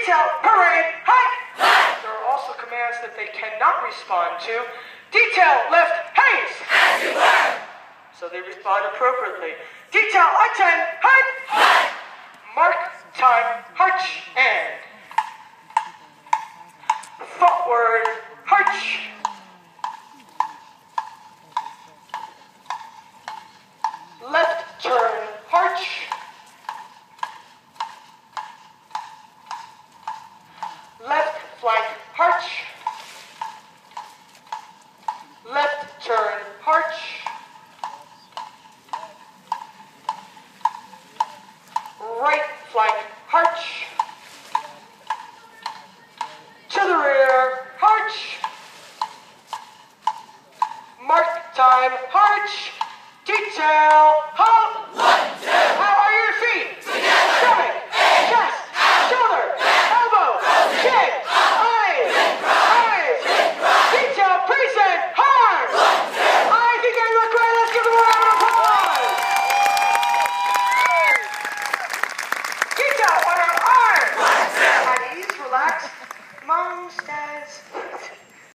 Detail, parade, height. There are also commands that they cannot respond to. Detail, left, haze. So they respond appropriately. Detail, I-10, height. Mark, time, harch, and. Forward, harch. Left turn, harch. Left flank, harch. Left turn, harch. Right flank, harch. To the rear, harch. Mark time, harch. Detail, harch.